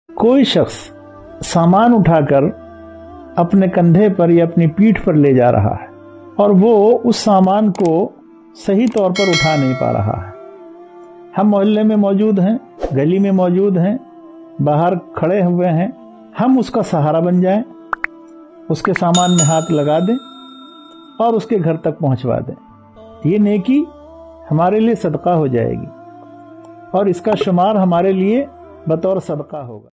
कोई शख्स सामान उठाकर अपने कंधे पर या अपनी पीठ पर ले जा रहा है और वो उस सामान को सही तौर पर उठा नहीं पा रहा है। हम मोहल्ले में मौजूद हैं, गली में मौजूद हैं, बाहर खड़े हुए हैं, हम उसका सहारा बन जाएं, उसके सामान में हाथ लगा दें और उसके घर तक पहुंचवा दें। ये नेकी हमारे लिए सदका हो जाएगी और इसका शुमार हमारे लिए बतौर सदका होगा।